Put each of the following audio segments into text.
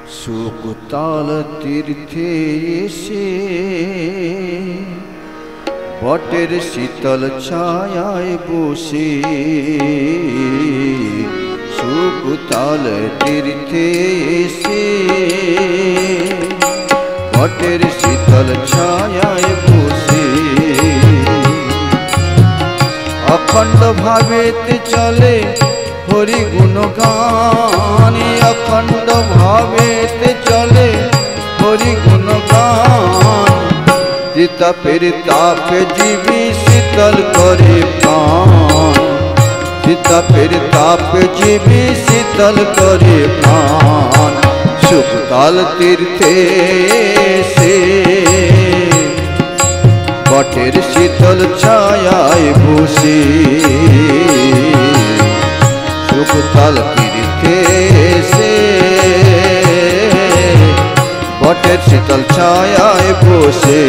सुकुताल तीर्थे एसे बटेर शीतल छायाय बसे सुकुताल तीर्थे एसे बटेर शीतल छायाय बसे अखंड भावेते चले हरि गुणगान अखंड भावेते चले हरि गुणगान तापेर ताप जीवी शीतल करे प्राण तापेर ताप जीवी शीतल करे प्राण सुकुताल तीर्थे से बटेर शीतल छायाय बसे सुकुताल तीर्थे से बटेर शीतल छायाय बसे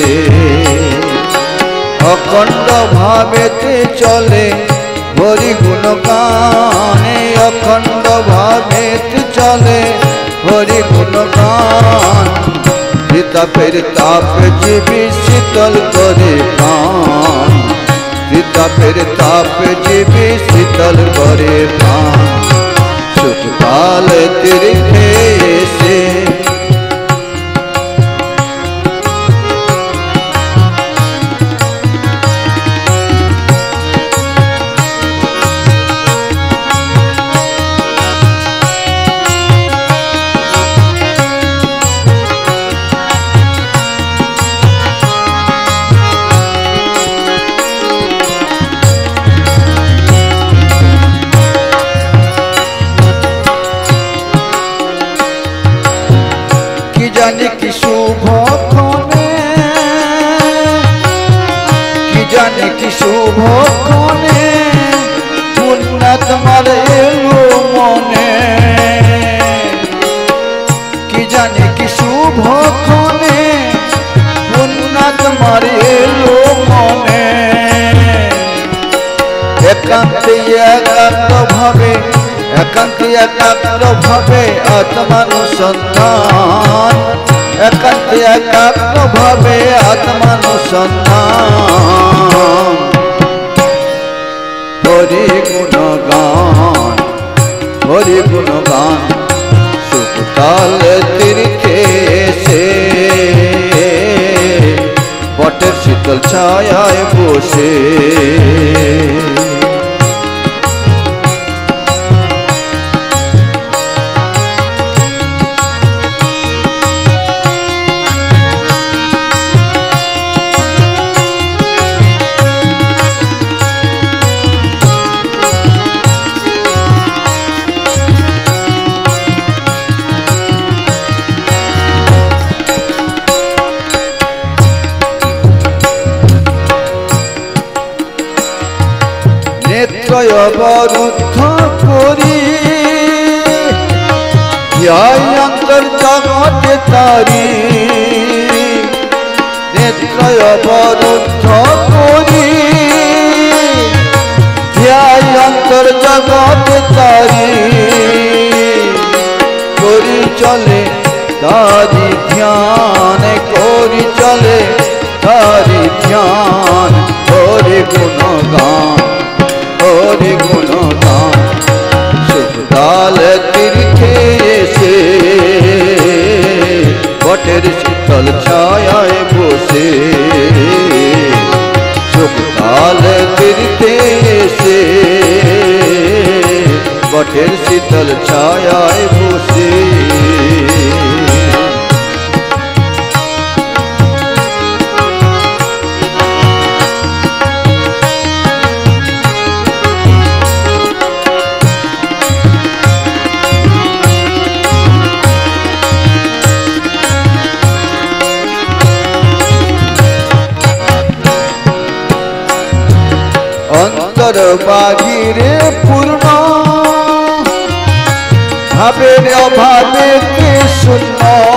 अखंड भावेते चले हरि गुणगान अखंड भावेते चले हरि गुणगान तापेर ताप जीवी शीतल करे प्राण तापेर ताप जीवी शीतल करे प्राण सुकुताल तीर्थे से जाने की शुभ खोने की जाने की शुभ खोने उन्नत मारे लो मने की जाने की शुभ खोने उन्नत मारे लो मने एकांत भावे एकाग्र भावे आत्मानुसंधान एकाग्र भावे आत्मानुसंधान हरि गुणगान सुकुताल तीर्थे से बटेर शीतल छायाय बसे अवरुद्ध करी अंतर जगत तारी नेत्र अवरुद्ध करी अंतर जगत तारी करी चले तारी ध्यान करी चले तारी ध्यान हरि गुणगान हरि गुणगान सुकुताल तीर्थे से बटेर शीतल छायाय बसे सुकुताल तीर्थे से बटेर शीतल छायाय बसे अंतर बागिरे पूर्ण भावे अभावे शून्य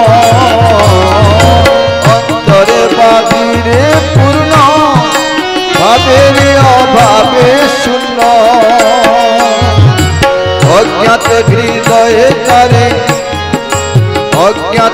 अंतर बागिरे पूर्ण भावे अभावे शून्य अज्ञात हृदय तारे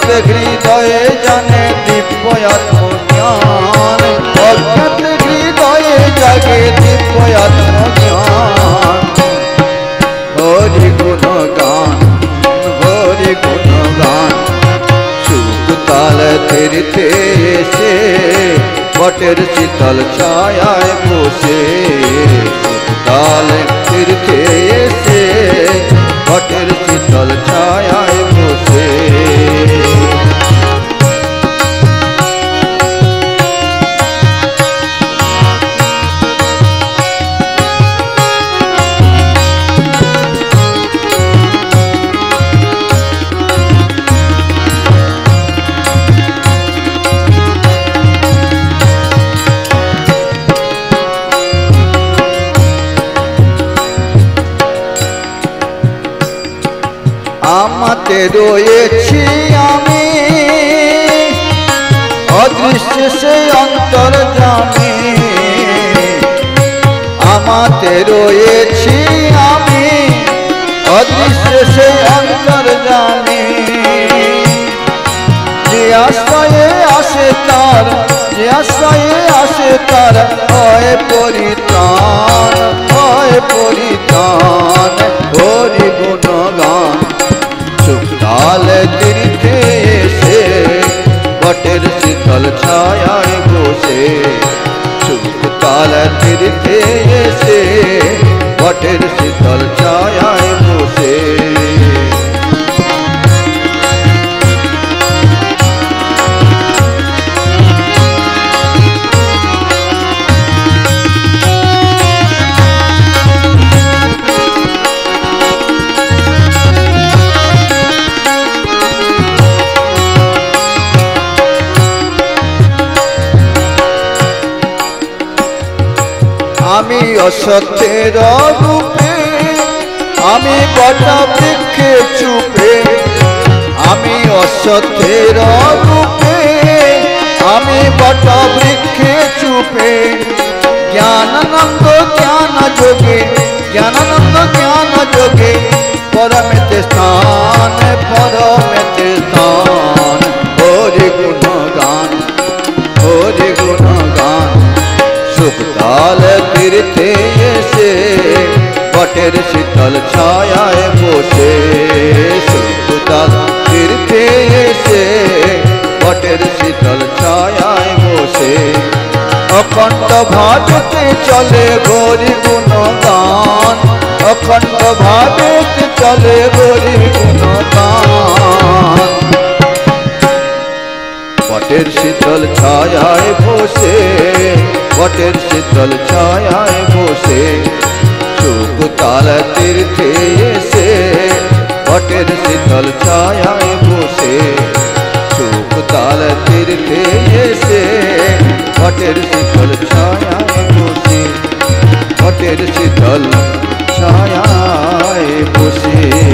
অজ্ঞাত হৃদয়ে জানে দিব্য আত্মজ্ঞান, অজ্ঞাত হৃদয়ে জাগে দিব্য আত্মজ্ঞান। হরি গুণ গান, হরি গুণ গান, সুখ তাল তীর্থে এসে বটের শীতল ছায়ায় বসে, সুখ তাল তীর্থে এসে বটের শীতল ছায়ায় বসে। আমাতে রয়েছি আমি অদৃশ্য সে অন্তর্যামী, আমাতে রয়েছি আমি অদৃশ্য সে অন্তর্যামী। যে আশ্রয়ে আসে তার, যে আশ্রয়ে আসে তার হয় পরিত্রাণ, হয় পরিত্রাণ। হরি গুণ গান, সুখ তাল তীর্থে এসে বটের শীতল ছায়ায় বসে, সুখ তাল তীর্থে এসে বটের শীতল ছায়ায় বসে। আমি অসত্যের রূপে, আমি বটা বৃক্ষে চুপে, আমি অসত্যের রূপে, আমি বটা বৃক্ষে চুপে। জ্ঞানানন্দ জ্ঞান যোগে, জ্ঞানানন্দ জ্ঞান যোগে পরমেতে স্থান, পরমেতে স্থান। হরি গুণ গান, হরি গুণ গান, সুখ তাল তীর্থে এসে বটের শীতল ছায়ায় বসে, সুখ তাল তীর্থে এসে বটের শীতল ছায়ায় বসে। অখণ্ড ভাবেতে চলে হরি গুণ গান, অখণ্ড ভাবেতে চলে হরি গুণ গান। বটের শীতল ছায়ায় বসে, বটের শীতল ছায়ায় বসে, সুখ তাল তীর্থে এসে বটের শীতল ছায়ায় বসে, সুখ তাল তীর্থে এসে বটের শীতল ছায়ায় বসে, বটের শীতল ছায়ায় বসে।